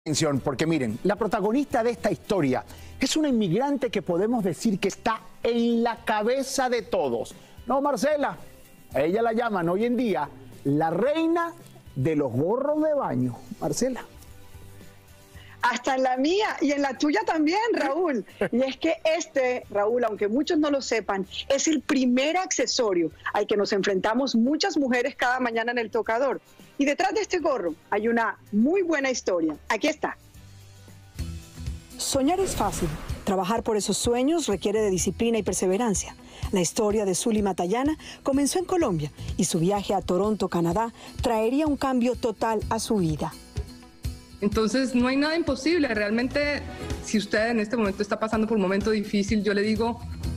Atención, porque miren, la protagonista de esta historia es una inmigrante que podemos decir que está en la cabeza de todos. No, Marcela, a ella la llaman hoy en día la reina de los gorros de baño. Marcela. Hasta en la mía y en la tuya también, Raúl. Y es que Raúl, aunque muchos no lo sepan, es el primer accesorio al que nos enfrentamos muchas mujeres cada mañana en el tocador. Y detrás de este gorro hay una muy buena historia. Aquí está. Soñar es fácil. Trabajar por esos sueños requiere de disciplina y perseverancia. La historia de Zuly Matallana comenzó en Colombia y su viaje a Toronto, Canadá, traería un cambio total a su vida. Entonces no hay nada imposible. Realmente, si usted en este momento está pasando por un momento difícil, yo le digo,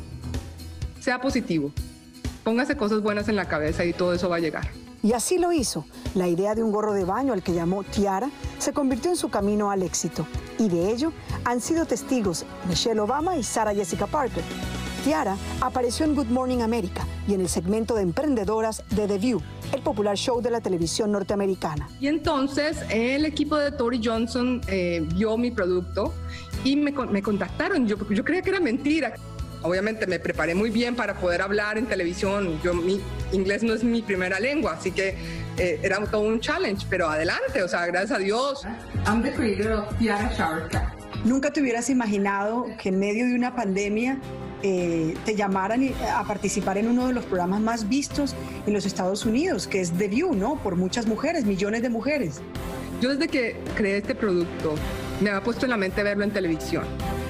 sea positivo. Póngase cosas buenas en la cabeza y todo eso va a llegar. Y así lo hizo. La idea de un gorro de baño al que llamó Tiara se convirtió en su camino al éxito. Y de ello han sido testigos Michelle Obama y Sarah Jessica Parker. Tiara apareció en Good Morning America y en el segmento de emprendedoras de The View, el popular show de la televisión norteamericana. Y entonces el equipo de Tori Johnson vio mi producto y me contactaron. Yo creía que era mentira. Obviamente me preparé muy bien para poder hablar en televisión. Mi inglés no es mi primera lengua, así que era todo un challenge, pero adelante, o sea, gracias a Dios. I'm the creator of Tiara Shower Cap. ¿Nunca te hubieras imaginado que en medio de una pandemia te llamaran a participar en uno de los programas más vistos en los Estados Unidos, que es The View, ¿no? Por muchas mujeres, millones de mujeres. Yo desde que creé este producto me había puesto en la mente verlo en televisión.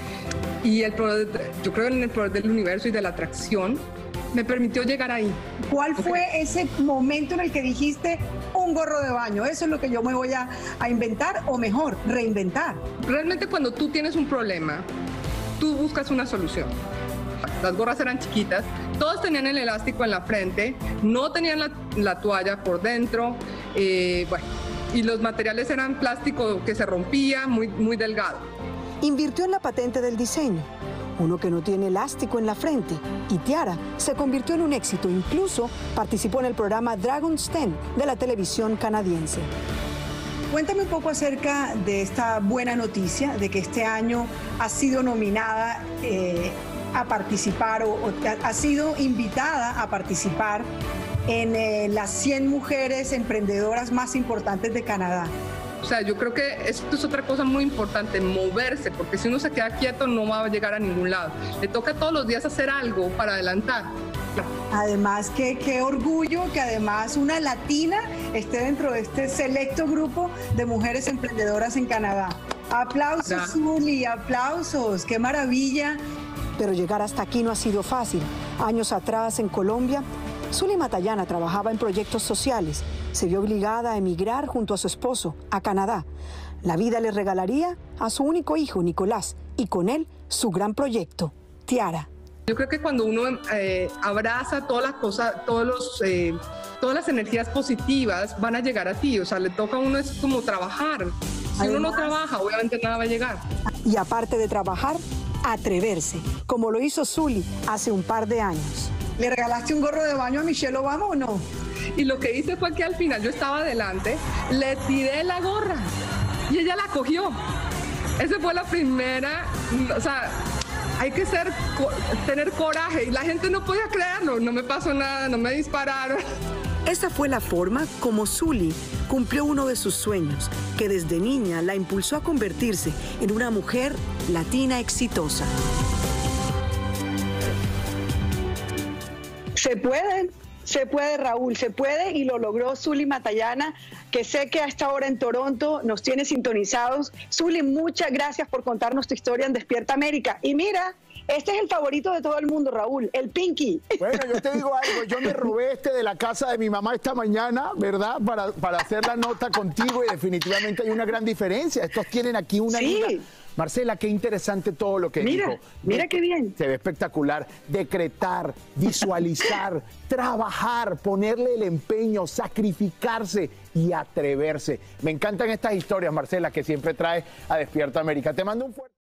Y yo creo en el poder del universo y de la atracción me permitió llegar ahí. ¿Cuál fue ese momento en el que dijiste un gorro de baño? Eso es lo que yo me voy a inventar, o mejor, reinventar. Realmente cuando tú tienes un problema, tú buscas una solución. Las gorras eran chiquitas, todas tenían el elástico en la frente, no tenían la toalla por dentro, bueno, y los materiales eran plástico que se rompía, muy delgado. Invirtió en la patente del diseño, uno que no tiene elástico en la frente, y Tiara se convirtió en un éxito. Incluso participó en el programa Dragon's Den de la televisión canadiense. Cuéntame un poco acerca de esta buena noticia de que este año has sido nominada a participar o ha sido invitada a participar en las 100 mujeres emprendedoras más importantes de Canadá. O sea, yo creo que esto es otra cosa muy importante, moverse, porque si uno se queda quieto no va a llegar a ningún lado. Le toca todos los días hacer algo para adelantar. Además, qué orgullo que además una latina esté dentro de este selecto grupo de mujeres emprendedoras en Canadá. Aplausos, Zuly, aplausos, qué maravilla. Pero llegar hasta aquí no ha sido fácil. Años atrás, en Colombia, Zuly Matallana trabajaba en proyectos sociales. Se vio obligada a emigrar junto a su esposo a Canadá. La vida le regalaría a su único hijo, Nicolás, y con él su gran proyecto, Tiara. Yo creo que cuando uno abraza todas las cosas, todas las energías positivas van a llegar a ti. O sea, le toca a uno es como trabajar. Si uno no trabaja, obviamente nada va a llegar. Y aparte de trabajar, atreverse, como lo hizo Zuly hace un par de años. ¿Le regalaste un gorro de baño a Michelle Obama o no? Y lo que hice fue que al final yo estaba adelante, le tiré la gorra y ella la cogió. Esa fue la primera, o sea, hay que tener coraje y la gente no podía creerlo, no me pasó nada, no me dispararon. Esa fue la forma como Zuly cumplió uno de sus sueños, que desde niña la impulsó a convertirse en una mujer latina exitosa. Se puede, Raúl, se puede, y lo logró Zuly Matallana, que sé que a esta hora en Toronto nos tiene sintonizados. Zuly, muchas gracias por contarnos tu historia en Despierta América. Y mira, este es el favorito de todo el mundo, Raúl, el Pinky. Bueno, yo te digo algo, yo me robé de la casa de mi mamá esta mañana, ¿verdad? Para hacer la nota contigo, y definitivamente hay una gran diferencia. Estos tienen aquí una liga. Marcela, qué interesante todo lo que dijo. Mira qué bien. Se ve espectacular. Decretar, visualizar, trabajar, ponerle el empeño, sacrificarse y atreverse. Me encantan estas historias, Marcela, que siempre traes a Despierta América. Te mando un fuerte...